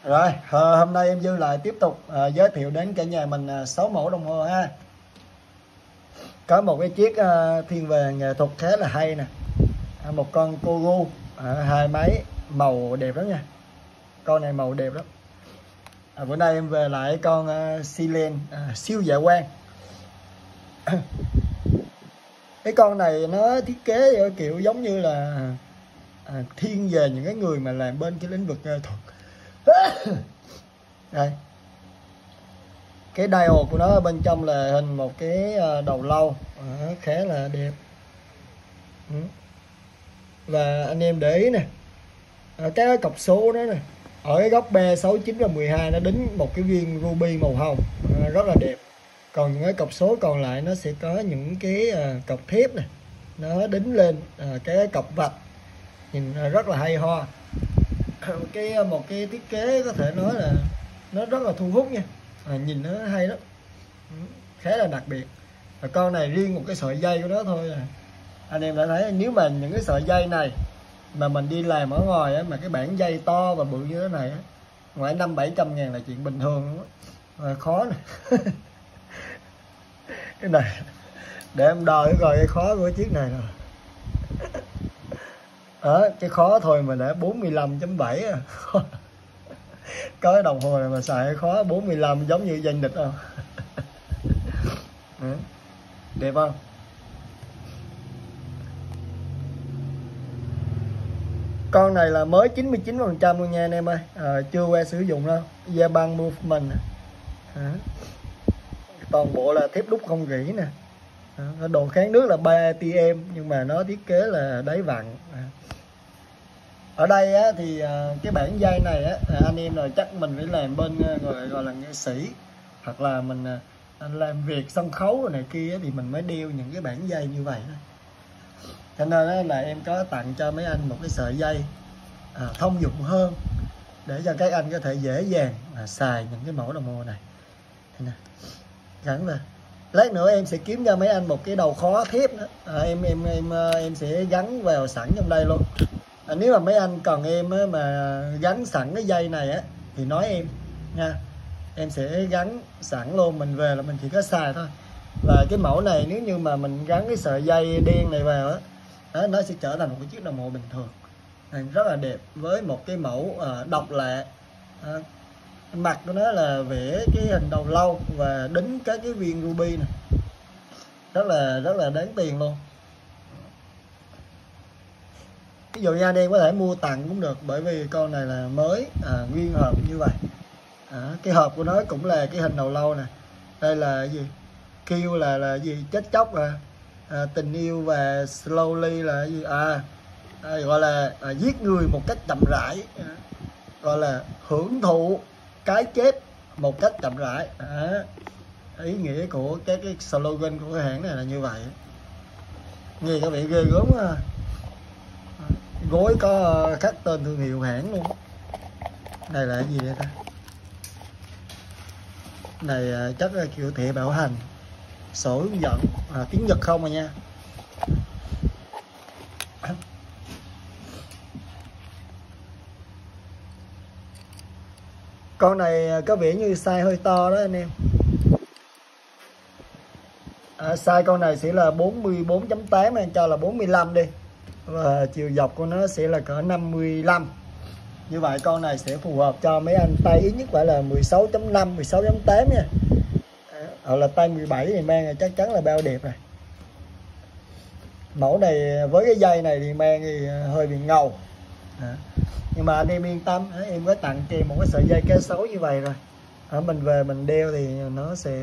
Rồi, hôm nay em Dư lại tiếp tục giới thiệu đến cả nhà mình 6 mẫu đồng hồ ha. Có một cái chiếc thiên về nghệ thuật khá là hay nè. Một con Kogu hai máy màu đẹp lắm nha. Con này màu đẹp lắm. Bữa nay em về lại con Silen siêu dạ quang. Cái con này nó thiết kế kiểu giống như là thiên về những cái người mà làm bên cái lĩnh vực nghệ thuật. Đây, cái dial của nó bên trong là hình một cái đầu lâu khá là đẹp. Và anh em để ý nè, cái cọc số đó nè, ở cái góc B 6, 9 và 12 nó đính một cái viên ruby màu hồng rất là đẹp. Còn những cái cọc số còn lại nó sẽ có những cái cọc thép này nó đính lên cái cọc vạch, nhìn rất là hay ho. Một cái thiết kế có thể nói là nó rất là thu hút nha, nhìn nó hay lắm, khá là đặc biệt. Và con này riêng một cái sợi dây của nó thôi anh em đã thấy, nếu mà những cái sợi dây này mà mình đi làm ở ngoài á, mà cái bản dây to và bự như thế này á, ngoài 500-700 ngàn là chuyện bình thường luôn á. Khó nè. Cái này để em đo coi cái khó của chiếc này rồi. Cái khó thôi mà đã 45.7 à. Có cái đồng hồ này mà xài khó 45 giống như danh địch không? Đẹp không? Con này là mới 99% luôn nha anh em ơi, chưa qua sử dụng đâu. Da băng movement toàn bộ là thép đúc không rỉ nè. Độ kháng nước là 3 atm nhưng mà nó thiết kế là đáy vặn. Ở đây á, thì cái bản dây này á, anh em rồi chắc mình phải làm bên gọi là nghệ sĩ, hoặc là mình làm việc sân khấu rồi này kia á, thì mình mới đeo những cái bản dây như vậy đó. Cho nên á, là em có tặng cho mấy anh một cái sợi dây thông dụng hơn, để cho các anh có thể dễ dàng xài những cái mẫu đồng hồ này. Gắn lên. Lát nữa em sẽ kiếm cho mấy anh một cái đầu khó thép nữa, em sẽ gắn vào sẵn trong đây luôn. Nếu mà mấy anh cần em á, mà gắn sẵn cái dây này á thì nói em nha, em sẽ gắn sẵn luôn, mình về là mình chỉ có xài thôi. Và cái mẫu này nếu như mà mình gắn cái sợi dây đen này vào á, nó sẽ trở thành một cái chiếc đồng hồ bình thường rất là đẹp, với một cái mẫu độc lạ. Mặt của nó là vẽ cái hình đầu lâu và đính các cái viên ruby này, rất là đáng tiền luôn. Ví dụ như anh em có thể mua tặng cũng được, bởi vì con này là mới nguyên hộp như vậy. Cái hộp của nó cũng là cái hình đầu lâu nè. Đây là gì? Kêu là gì? Chết chóc tình yêu và slowly là gì? Gọi là giết người một cách chậm rãi, gọi là hưởng thụ cái chết một cách chậm rãi. Ý nghĩa của cái slogan của cái hãng này là như vậy. Nghe có vẻ ghê gớm ha. Gối có khắc tên thương hiệu hãng luôn. Này là cái gì đây ta? Này chắc là kiểu thẻ bảo hành, sổ hướng dẫn, tiếng Nhật không à nha. Con này có vẻ như size hơi to đó anh em. Size con này sẽ là 44.8, anh cho là 45 đi. Và chiều dọc của nó sẽ là cỡ 55. Như vậy con này sẽ phù hợp cho mấy anh tay ít nhất phải là 16.5, 16.8 nha. Hoặc là tay 17 thì mang chắc chắn là bao đẹp rồi. Mẫu này với cái dây này thì mang thì hơi bị ngầu. Nhưng mà anh em yên tâm, em có tặng kèm một cái sợi dây cá sấu như vậy rồi. Mình về mình đeo thì nó sẽ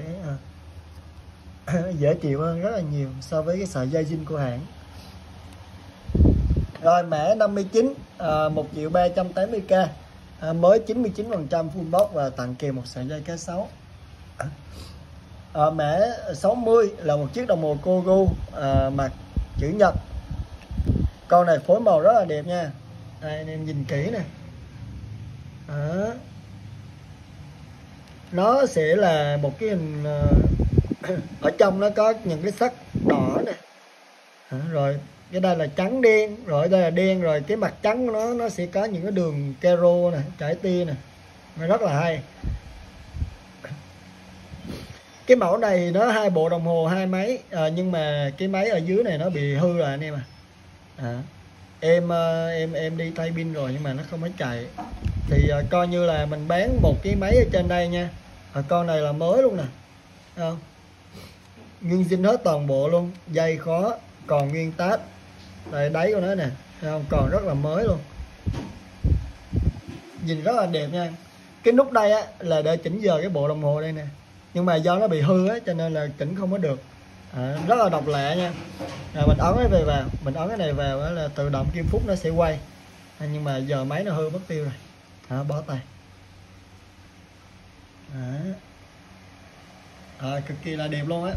dễ chịu hơn rất là nhiều so với cái sợi dây zin của hãng. Rồi mã 59 1.380.000, mới 99% full box và tặng kèm một sợi dây cá sấu. Mã 60 là một chiếc đồng hồ Kogu mặt chữ nhật. Con này phối màu rất là đẹp nha. Đây, anh em nhìn kỹ nè. Nó sẽ là một cái hình ở trong nó có những cái sắc đỏ nè. Rồi cái đây là trắng đen, rồi đây là đen, rồi cái mặt trắng của nó sẽ có những cái đường caro nè, trải tia nè. nó rất là hay. Cái mẫu này nó 2 bộ đồng hồ 2 máy, nhưng mà cái máy ở dưới này nó bị hư rồi anh em em đi thay pin rồi nhưng mà nó không có chạy, thì coi như là mình bán một cái máy ở trên đây nha. Con này là mới luôn nè, không nguyên zin hết toàn bộ luôn, dây khó còn nguyên tát, đây đáy của nó nè, không còn rất là mới luôn, nhìn rất là đẹp nha. Cái nút đây á là để chỉnh giờ cái bộ đồng hồ đây nè, nhưng mà do nó bị hư á cho nên là chỉnh không có được. Rất là độc lạ nha. Mình ấn cái này vào, mình ấn cái này vào là tự động kim phút nó sẽ quay, nhưng mà giờ máy nó hư mất tiêu rồi, bó tay. Cực kỳ là đẹp luôn á.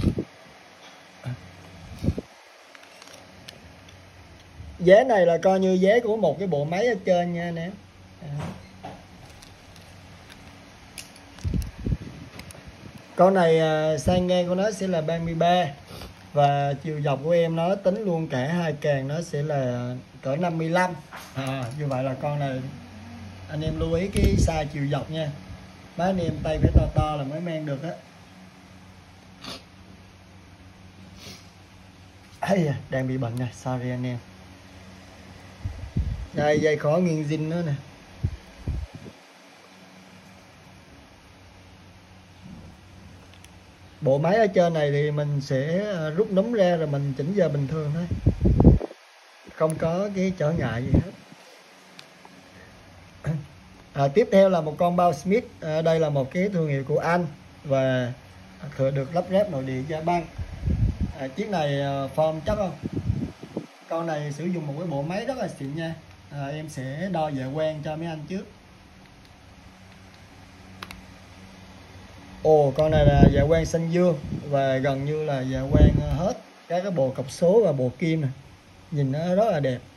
Giá này là coi như giá của một cái bộ máy ở trên nha anh em. Con này sang ngang của nó sẽ là 33 và chiều dọc của em nó tính luôn cả hai càng nó sẽ là cỡ 55. Như vậy là con này anh em lưu ý cái size chiều dọc nha. Mấy anh em tay phải to to là mới mang được á. Đang bị bệnh nè, sorry anh em. Đây dây khó nguyên zin nữa nè. Bộ máy ở trên này thì mình sẽ rút núm ra rồi mình chỉnh giờ bình thường thôi, không có cái trở ngại gì hết. Tiếp theo là một con bao Smith. Đây là một cái thương hiệu của Anh và được lắp ráp nội địa da băng. Chiếc này form chắc không? Con này sử dụng một cái bộ máy rất là xịn nha. Em sẽ đo dạ quang cho mấy anh trước. Con này là dạ quang xanh dương và gần như là dạ quang hết các cái bộ cọc số và bộ kim này, nhìn nó rất là đẹp.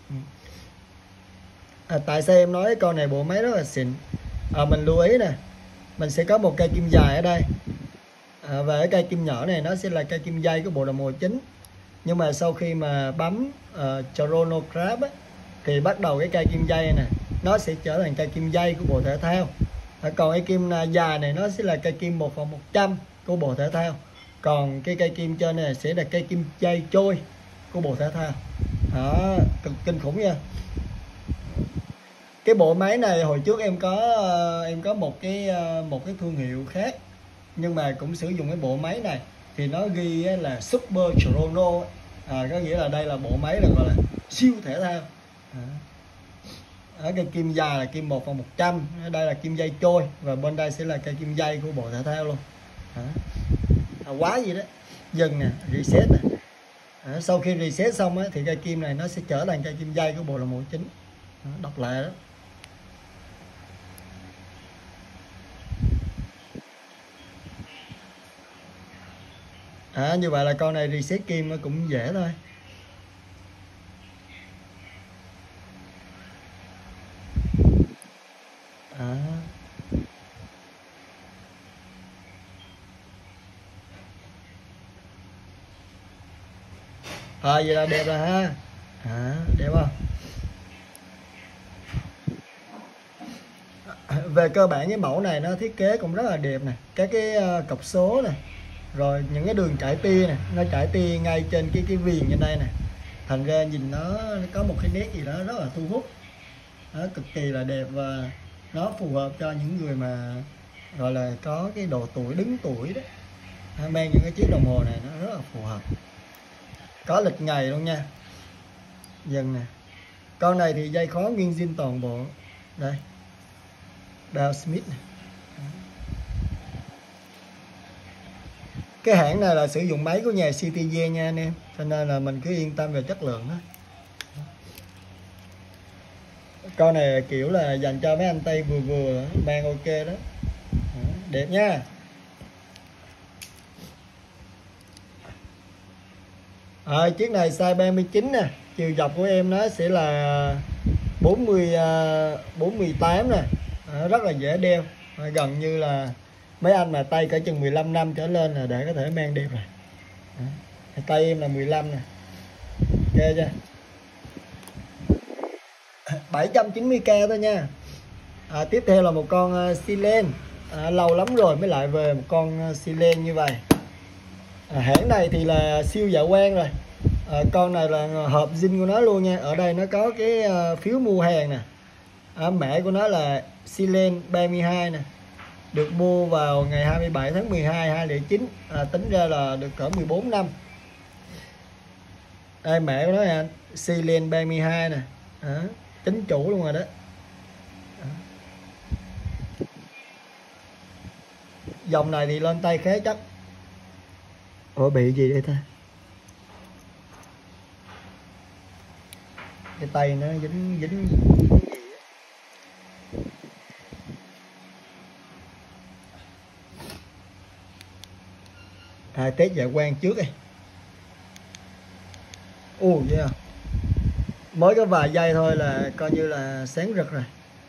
Tại sao em nói con này bộ máy rất là xịn? Mình lưu ý nè, mình sẽ có một cây kim dài ở đây, và cái cây kim nhỏ này nó sẽ là cây kim dây của bộ đồng hồ chính. Nhưng mà sau khi mà bấm chronograph thì bắt đầu cái cây kim dây này nó sẽ trở thành cây kim dây của bộ thể thao. Còn cái kim dài này nó sẽ là cây kim 1/100 của bộ thể thao. Còn cái cây kim trên này sẽ là cây kim dây trôi của bộ thể thao. Cực kinh khủng nha. Cái bộ máy này hồi trước em có một cái thương hiệu khác nhưng mà cũng sử dụng cái bộ máy này, thì nó ghi là Super Chrono, có nghĩa là đây là bộ máy là gọi là siêu thể thao. Ở cây kim dài là kim 1/100, đây là kim dây trôi và bên đây sẽ là cây kim dây của bộ thể thao luôn. Quá gì đó. Dừng nè, reset nè. Sau khi reset xong thì cây kim này nó sẽ trở thành cây kim dây của bộ đồng hồ chính. Độc lạ đó. Như vậy là con này reset kim nó cũng dễ thôi. Vậy là đẹp rồi ha. Đẹp không? Về cơ bản cái mẫu này nó thiết kế cũng rất là đẹp nè, các cái cọc số này, rồi những cái đường chải tia này, nó chải tia ngay trên cái viền trên đây nè, thành ra nhìn nó có một cái nét gì đó rất là thu hút. Cực kỳ là đẹp và nó phù hợp cho những người mà gọi là có cái độ tuổi đứng tuổi đó, mang những cái chiếc đồng hồ này nó rất là phù hợp. Có lịch ngày luôn nha. Dần nè. Con này thì dây khó nguyên zin toàn bộ. Đây. Bao Smith này. Cái hãng này là sử dụng máy của nhà CTG nha anh em, cho nên là mình cứ yên tâm về chất lượng đó. Con này kiểu là dành cho mấy anh Tây vừa vừa mang ok đó. Đẹp nha. Chiếc này size 39 nè, chiều dọc của em nó sẽ là 48 nè. Rất là dễ đeo, gần như là mấy anh mà tay cỡ chừng 15 năm trở lên là để có thể mang đẹp rồi. Tay em là 15 nè. Ok chưa? 790k thôi nha. Tiếp theo là một con xi len. Lâu lắm rồi mới lại về một con xi len như vậy. Hãng này thì là siêu dạ quen rồi. Con này là hộp zin của nó luôn nha. Ở đây nó có cái phiếu mua hàng nè. Mã của nó là Silen 32 nè. Được mua vào ngày 27 tháng 12 2009. Tính ra là được cỡ 14 năm. Đây mã của nó là Silen 32 nè. Chính chủ luôn rồi đó. Dòng này thì lên tay khá chắc. Ủa bị gì đây ta? Cái tay nó dính test dạ quang trước đi. Yeah. Mới có vài giây thôi là coi như là sáng rực rồi.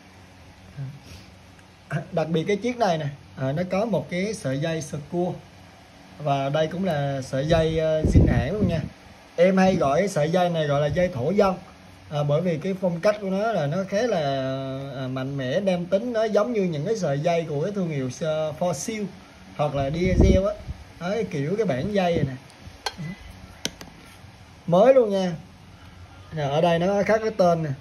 Đặc biệt cái chiếc này nè, nó có một cái sợi dây sờ cua. Và đây cũng là sợi dây zin hãng luôn nha. Em hay gọi sợi dây này gọi là dây thổ dân. Bởi vì cái phong cách của nó là nó khá là mạnh mẽ, đem tính nó giống như những cái sợi dây của cái thương hiệu Fossil hoặc là Diesel á. Đấy, kiểu cái bản dây này nè, mới luôn nha. Ở đây nó có khắc cái tên nè,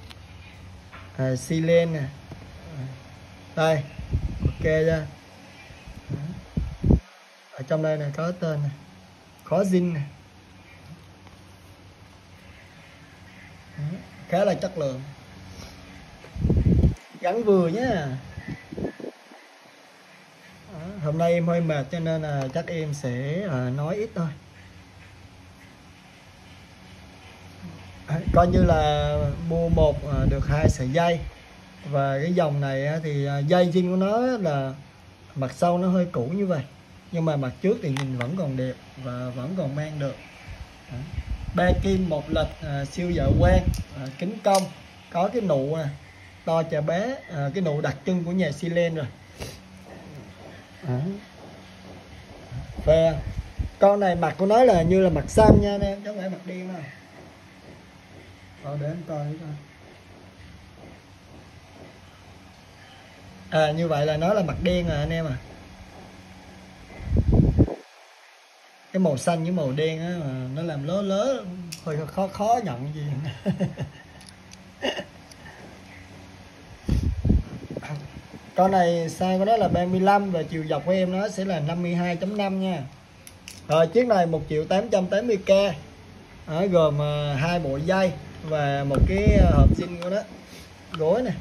Silen nè, đây ok chưa. Ở trong đây này có tên nè, khó zin nè, khá là chất lượng, gắn vừa nhé. Hôm nay em hơi mệt cho nên là chắc em sẽ nói ít thôi. Coi như là mua một được 2 sợi dây. Và cái dòng này thì dây zin của nó là mặt sau nó hơi cũ như vậy, nhưng mà mặt trước thì nhìn vẫn còn đẹp và vẫn còn mang được. 3 kim một lịch, siêu dạ quang, kính cong, có cái nụ to chà bé, cái nụ đặc trưng của nhà Silen rồi. Và con này mặt của nó là như là mặt xanh nha anh em, chứ không phải mặt đen đâu. Để em coi như vậy là nó là mặt đen rồi anh em à. Cái màu xanh với màu đen á, mà nó làm lớ hơi khó nhận gì. Con này size của nó là 35 và chiều dọc của em nó sẽ là 52.5 nha. Rồi chiếc này 1.880.000, gồm 2 bộ dây và một cái hộp zin của nó, gối nè.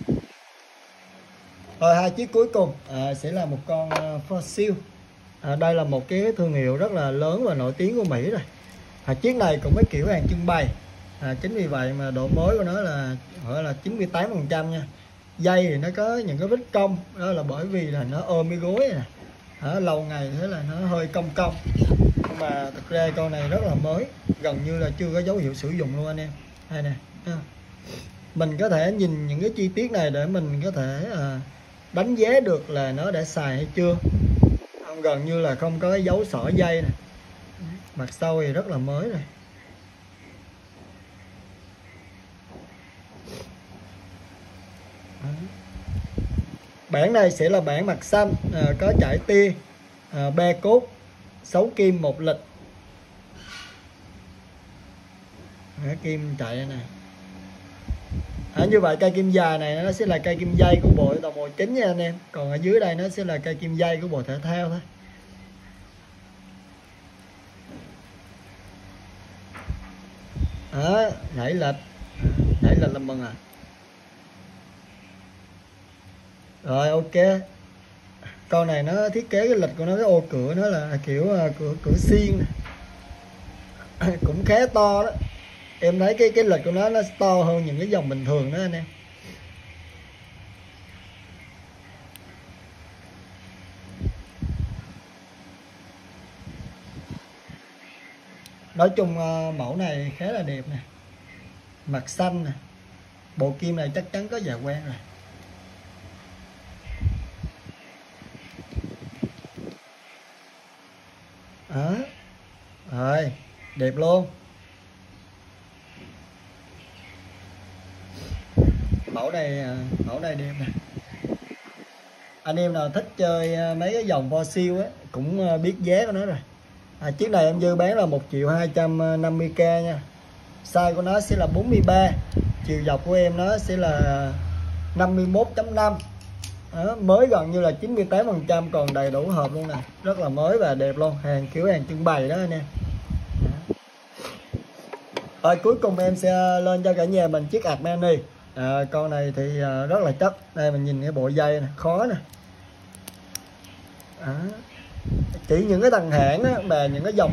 Rồi 2 chiếc cuối cùng sẽ là một con Fossil. Đây là một cái thương hiệu rất là lớn và nổi tiếng của Mỹ rồi. Chiếc này cũng có kiểu hàng trưng bày. Chính vì vậy mà độ mới của nó là gọi là 98% nha. Dây thì nó có những cái vết cong, đó là bởi vì là nó ôm cái gối nè. Lâu ngày thế là nó hơi cong. Nhưng mà thực ra con này rất là mới, gần như là chưa có dấu hiệu sử dụng luôn anh em. Đây nè. Mình có thể nhìn những cái chi tiết này để mình có thể đánh giá được là nó đã xài hay chưa. Gần như là không có cái dấu xỏ dây nè. Mặt sau thì rất là mới rồi. Bản này sẽ là bản mặt xanh, có chải tia, 3 cốt, 6 kim một lịch. Kim chạy này. Như vậy cây kim dài này nó sẽ là cây kim dây của bộ đồng hồ chính nha anh em. Còn ở dưới đây nó sẽ là cây kim dây của bộ thể thao thôi. Nhảy lệch là mừng à. Rồi ok. Con này nó thiết kế cái lệch của nó, cái ô cửa nó là kiểu cửa xiên này. Cũng khá to đó. Em thấy cái lệch của nó to hơn những cái dòng bình thường đó anh em. Nói chung mẫu này khá là đẹp nè. Mặt xanh nè. Bộ kim này chắc chắn có dạ quang rồi. Rồi, đẹp luôn. Mẫu này này đẹp nè. Anh em nào thích chơi mấy cái dòng fossil á cũng biết giá của nó rồi. Chiếc này em Dư bán là 1.250.000 nha. Size của nó sẽ là 43, chiều dọc của em nó sẽ là 51.5. Mới gần như là 98%, còn đầy đủ hộp luôn nè, rất là mới và đẹp luôn, hàng kiểu hàng trưng bày đó anh em. Rồi cuối cùng em sẽ lên cho cả nhà mình chiếc Armani. Con này thì rất là chất. Đây mình nhìn cái bộ dây này, khó nè. Chỉ những cái thằng hãng á, mà những cái dòng